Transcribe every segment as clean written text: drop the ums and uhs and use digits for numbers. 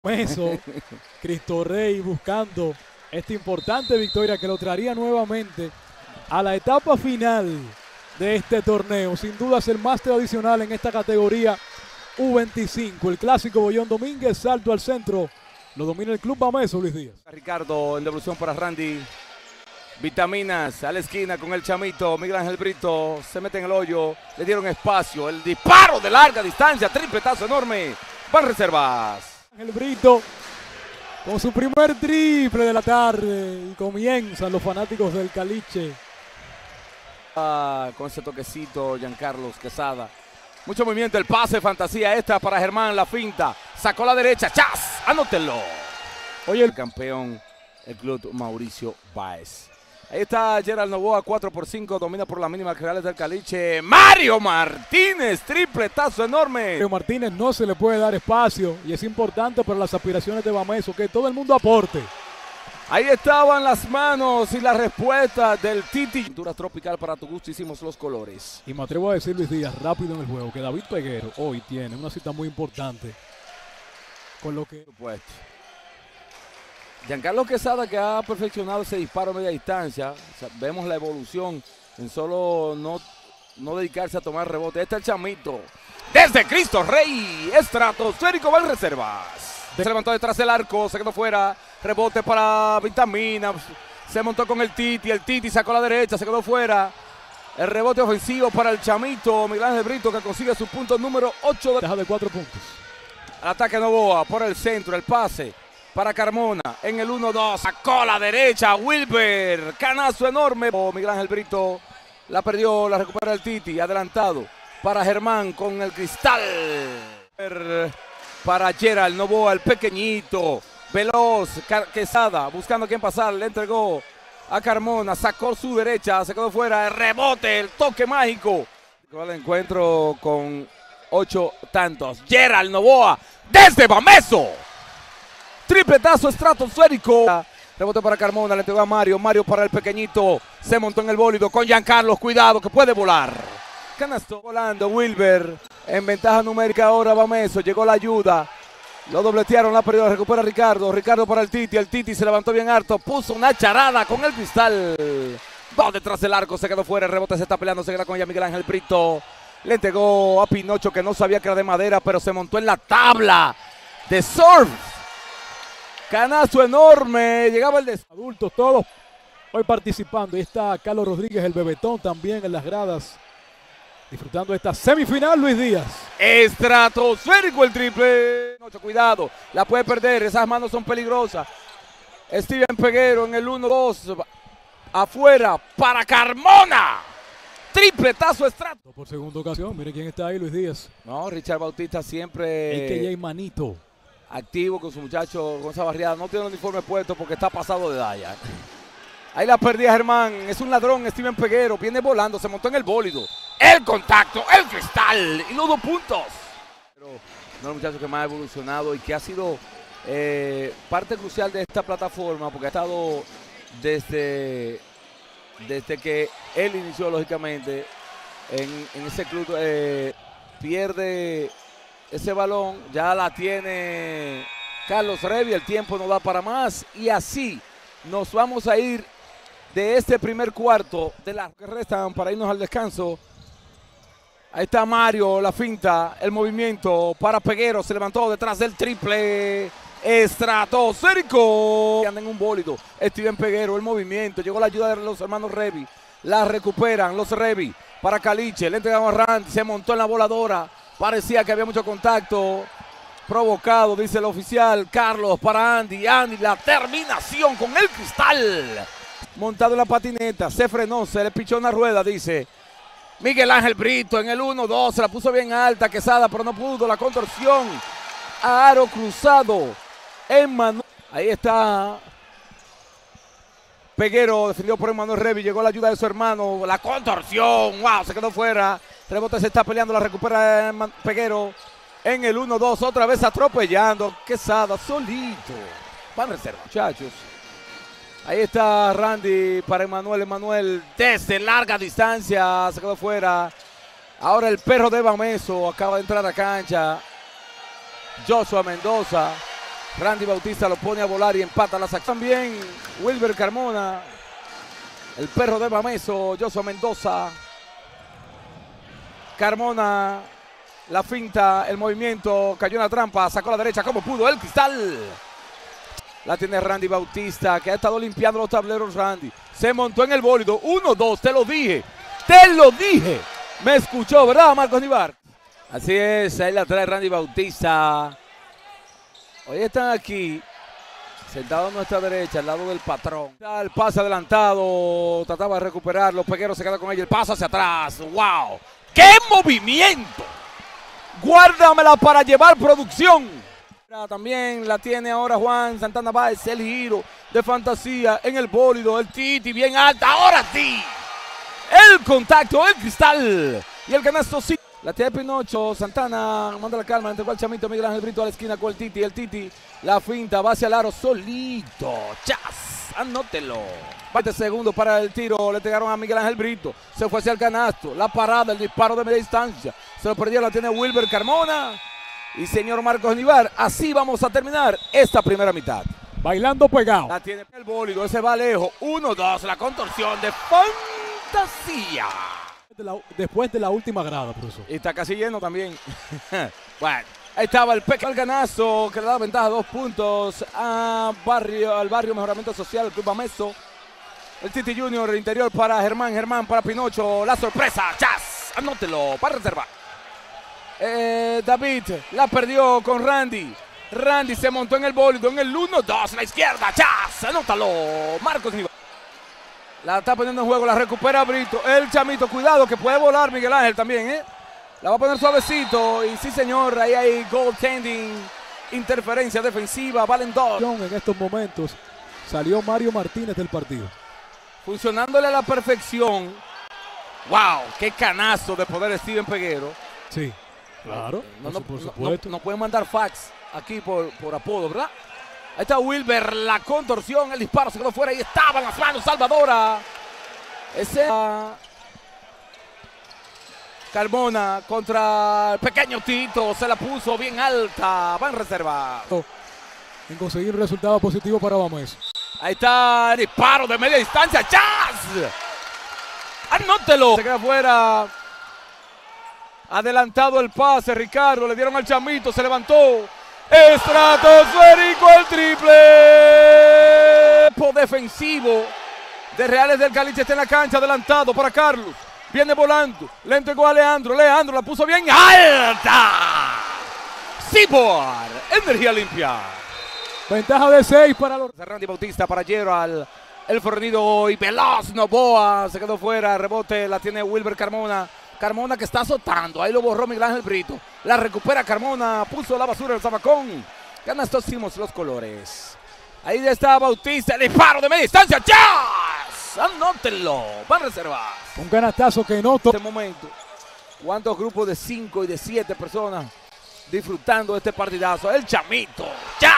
Eso, Cristo Rey buscando esta importante victoria que lo traería nuevamente a la etapa final de este torneo. Sin duda es el más tradicional en esta categoría U25. El clásico Bollón Domínguez, salto al centro. Lo domina el Club Bameso, Luis Díaz. Ricardo en devolución para Randy. Vitaminas a la esquina con el chamito. Miguel Ángel Brito se mete en el hoyo. Le dieron espacio. El disparo de larga distancia. Tripletazo enorme. Van reservas. Ángel Brito con su primer triple de la tarde. Y comienzan los fanáticos del Caliche. Con ese toquecito, Giancarlos Quesada. Mucho movimiento, el pase, fantasía esta para Germán, la finta. Sacó la derecha, ¡chas! Anótenlo. Oye, el campeón, el club Mauricio Báez. Ahí está Gerald Novoa, 4x5, domina por la mínima Reales del Caliche. Mario Martínez, tripletazo enorme. Mario Martínez no se le puede dar espacio y es importante para las aspiraciones de Bameso que todo el mundo aporte. Ahí estaban las manos y la respuesta del Titi. Pintura tropical para tu gusto, hicimos los colores. Y me atrevo a decir, Luis Díaz, rápido en el juego, que David Peguero hoy tiene una cita muy importante. Con lo que... Por supuesto. Giancarlo Quesada, que ha perfeccionado ese disparo a media distancia. O sea, vemos la evolución en solo no dedicarse a tomar rebote. Este es el chamito. Desde Cristo Rey, estratosférico, van reservas. Se levantó detrás del arco, se quedó fuera. Rebote para Vitaminas. Se montó con el Titi sacó a la derecha, se quedó fuera. El rebote ofensivo para el chamito Miguel Ángel Brito, que consigue su punto número 8. Deja de 4 puntos. Al ataque Novoa por el centro, el pase para Carmona en el 1-2. Sacó a la derecha Wilber. Canazo enorme. Miguel Ángel Brito la perdió, la recupera el Titi. Adelantado para Germán con el cristal. Para Gerald Novoa, el pequeñito. Veloz, Quesada, buscando a quién pasar, le entregó a Carmona, sacó su derecha, se quedó fuera, el rebote, el toque mágico. El encuentro con 8 tantos. Gerald Novoa, desde Bameso. Tripletazo estratosférico. Rebote para Carmona, le entregó a Mario, Mario para el pequeñito, se montó en el bólido con Giancarlos, cuidado que puede volar. Canasto volando, Wilber, en ventaja numérica ahora Bameso, llegó la ayuda. Lo dobletearon, la perdió, recupera Ricardo. Ricardo para el Titi se levantó bien harto. Puso una charada con el cristal. Va detrás del arco, se quedó fuera. El rebote se está peleando, se queda con ella Miguel Ángel Brito. Le entregó a Pinocho, que no sabía que era de madera, pero se montó en la tabla de surf. Canazo enorme. Llegaba el de adultos todos hoy participando. Ahí está Carlos Rodríguez, el bebetón, también en las gradas. Disfrutando de esta semifinal, Luis Díaz. Estratosférico el triple. Cuidado, la puede perder, esas manos son peligrosas. Steven Peguero en el 1-2. Afuera para Carmona. Tripletazo estrato. Por segunda ocasión, mire quién está ahí, Luis Díaz. No, Richard Bautista siempre AKJ Manito. Activo con su muchacho, con esa barriada. No tiene el uniforme puesto porque está pasado de edad ya. Ahí la perdía Germán, es un ladrón Steven Peguero, viene volando, se montó en el bólido. El contacto, el cristal y los 2 puntos. Pero uno de los muchachos que más ha evolucionado y que ha sido parte crucial de esta plataforma, porque ha estado desde que él inició lógicamente en ese club. Pierde ese balón, ya la tiene Carlos Revi, el tiempo no da para más y así nos vamos a ir de este primer cuarto de las que restan para irnos al descanso. Ahí está Mario, la finta, el movimiento para Peguero, se levantó detrás del triple estratosférico. Anda en un bólido, Steven Peguero, el movimiento, llegó la ayuda de los hermanos Revi, la recuperan los Revi para Caliche, le entregamos a Randy, se montó en la voladora, parecía que había mucho contacto. Provocado, dice el oficial. Carlos para Andy. Andy, la terminación con el cristal. Montado en la patineta. Se frenó, se le pichó una rueda, dice Miguel Ángel Brito en el 1-2. Se la puso bien alta Quesada, pero no pudo. La contorsión. Aro cruzado. Emmanuel. Ahí está. Peguero defendió por Emmanuel Revi. Llegó la ayuda de su hermano. La contorsión. Wow, se quedó fuera. Rebote se está peleando. La recupera Peguero. En el 1-2, otra vez atropellando. Quesada solito. Van reserva, muchachos. Ahí está Randy para Emmanuel. Emmanuel desde larga distancia. Se quedó fuera. Ahora el perro de Bameso acaba de entrar a cancha. Joshua Mendoza. Randy Bautista lo pone a volar y empata la saca. También Wilber Carmona, el perro de Bameso, Joshua Mendoza. Carmona, la finta, el movimiento, cayó en la trampa, sacó a la derecha como pudo el cristal. La tiene Randy Bautista, que ha estado limpiando los tableros. Randy se montó en el bólido. 1-2, te lo dije. Te lo dije. Me escuchó, ¿verdad, Marcos Nivar? Así es, ahí la trae Randy Bautista. Hoy están aquí, sentados a nuestra derecha, al lado del patrón. El pase adelantado, trataba de recuperarlo. Peguero se queda con ella, el paso hacia atrás. ¡Wow! ¡Qué movimiento! Guárdamela para llevar producción. También la tiene ahora Juan Santana Báez, el giro de fantasía en el bólido, el Titi bien alta, ahora sí. El contacto, el cristal y el canasto sí. La tiene Pinocho, Santana manda la calma, entre el chamito Miguel Ángel Brito a la esquina con el Titi la finta, va hacia el aro solito, chas, anótelo. 20 segundos para el tiro, le entregaron a Miguel Ángel Brito, se fue hacia el canasto, la parada, el disparo de media distancia, se lo perdió, la tiene Wilber Carmona. Y señor Marcos Nivar, así vamos a terminar esta primera mitad. Bailando pegado. La tiene el bólido, ese va lejos. 1-2, la contorsión de fantasía. Después de la última grada, profesor. Y está casi lleno también. Bueno, ahí estaba el pequeño ganazo que le da ventaja 2 puntos al barrio Mejoramiento Social, el Club Bameso. El Titi Junior, el interior para Germán para Pinocho. La sorpresa, chas, anótelo, para reservar. David la perdió con Randy. Randy se montó en el bólido en el 1-2, la izquierda, chas, anótalo, Marcos Nivar. La está poniendo en juego, la recupera Brito. El chamito, cuidado que puede volar Miguel Ángel también, La va a poner suavecito y sí señor, ahí hay goaltending, interferencia defensiva, valen 2. En estos momentos salió Mario Martínez del partido. Funcionándole a la perfección. Wow, qué canazo de poder Steven Peguero. Sí. Claro, por supuesto. No pueden mandar fax aquí por apodo, ¿verdad? Ahí está Wilber, la contorsión, el disparo se quedó fuera y estaba en las manos Salvadora. Ese Carmona contra el pequeño Tito, se la puso bien alta, van reservados. En conseguir un resultado positivo para Bameso. Ahí está el disparo de media distancia, ¡chas! ¡Anótelo! Se queda fuera. Adelantado el pase, Ricardo, le dieron al chamito, se levantó. Estratosférico el triple. Defensivo de Reales del Caliche está en la cancha, adelantado para Carlos. Viene volando, le entregó a Leandro, Leandro la puso bien alta. Seaboard, energía limpia. Ventaja de 6 para los... Randy Bautista para Gerald, el fornido y veloz Novoa, se quedó fuera, rebote, la tiene Wilber Carmona. Carmona que está azotando, ahí lo borró Miguel Ángel Brito. La recupera Carmona, puso la basura el zabacón. Ganastósimos los colores. Ahí está Bautista, el disparo de media distancia. ¡Chas! Anótenlo, van reservados. Un canastazo que no... En este momento, ¿cuántos grupos de 5 y de 7 personas disfrutando de este partidazo? El chamito, ¡chas!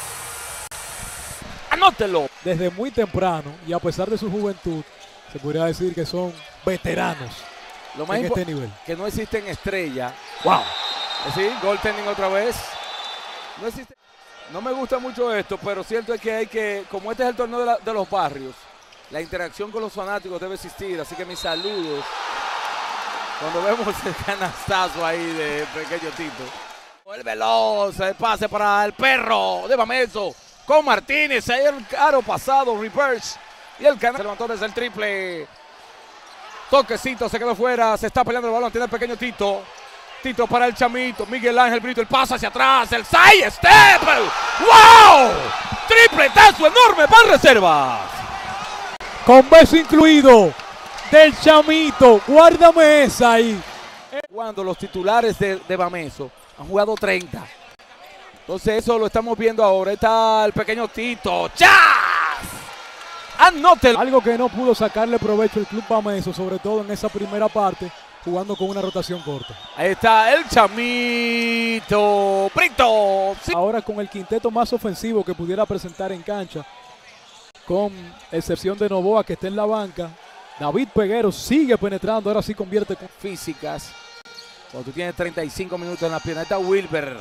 Anótenlo. Desde muy temprano y a pesar de su juventud, se podría decir que son veteranos. Lo más en este nivel. Que no existen estrellas. Wow. Sí, goaltending otra vez. No existe. No me gusta mucho esto, pero cierto es que hay que, como este es el torneo de los barrios, la interacción con los fanáticos debe existir. Así que mis saludos cuando vemos el canastazo ahí de pequeño Tito. El veloz, el pase para el perro de Bameso con Martínez. Ahí el aro pasado, reverse. Y el canal se levantó desde el triple. Toquecito, se quedó fuera, se está peleando el balón, tiene el pequeño Tito. Tito para el chamito, Miguel Ángel Brito, el paso hacia atrás, el side step. ¡Wow! Tripletazo enorme para reservas. Con beso incluido del chamito, guárdame esa ahí. Cuando los titulares de Bameso han jugado 30. Entonces eso lo estamos viendo ahora. Está el pequeño Tito. ¡Chas! Anótelo. Algo que no pudo sacarle provecho el Club Bameso, sobre todo en esa primera parte, jugando con una rotación corta. Ahí está el chamito Brito. Sí. Ahora con el quinteto más ofensivo que pudiera presentar en cancha, con excepción de Novoa que está en la banca, David Peguero sigue penetrando, ahora sí convierte con físicas. Cuando tú tienes 35 minutos en la pierna, ahí está Wilber.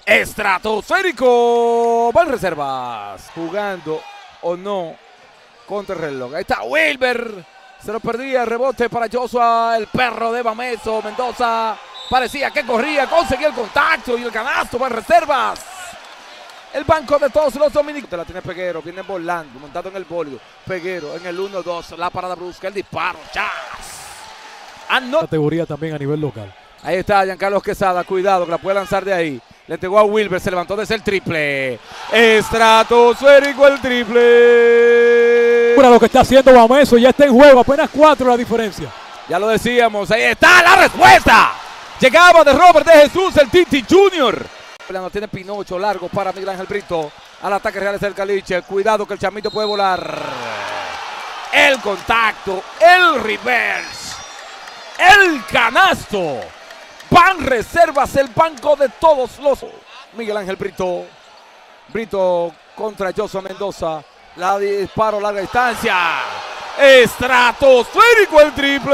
estratosférico. Van reservas. Jugando o no contra el reloj. Ahí está Wilber. Se lo perdía. Rebote para Joshua. El perro de Bameso. Mendoza parecía que corría. Conseguía el contacto y el canasto. Van reservas. El banco de todos los dominicanos. La tiene Peguero. Viene volando. Montado en el bólido. Peguero en el 1-2. La parada brusca. El disparo. ¡Chas! Categoría también a nivel local. Ahí está Giancarlo Quesada, cuidado que la puede lanzar de ahí. Le entregó a Wilber, se levantó desde el triple. Estratosférico el triple. Mira lo que está haciendo Bameso, ya está en juego, apenas 4 la diferencia. Ya lo decíamos, ahí está la respuesta. Llegaba de Robert de Jesús, el Titi Junior. Tiene Pinocho largo para Miguel Ángel Brito. Al ataque real del Caliche, cuidado que el chamito puede volar. El contacto, el reverse, el canasto. Van reservas, el banco de todos los. Miguel Ángel Brito. Brito contra Joshua Mendoza. La disparo larga distancia. Estratosférico el triple.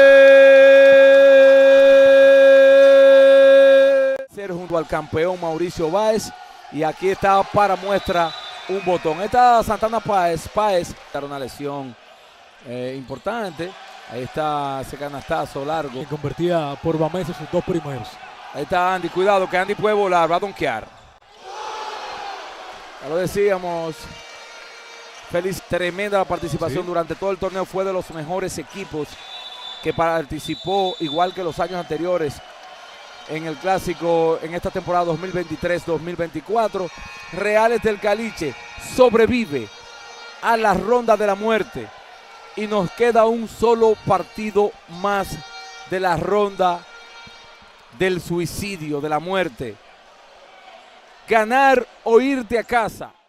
Ser junto al campeón Mauricio Báez. Y aquí está para muestra un botón. Está Santana Páez. Una lesión importante. Ahí está ese canastazo largo. Que convertía por Bameso sus 2 primeros. Ahí está Andy, cuidado que Andy puede volar, va a donkear. Ya lo decíamos. Feliz, tremenda la participación durante todo el torneo. Fue de los mejores equipos que participó, igual que los años anteriores, en el clásico en esta temporada 2023-2024. Reales del Caliche sobrevive a la ronda de la muerte. Y nos queda un solo partido más de la ronda del suicidio, de la muerte. Ganar o irte a casa.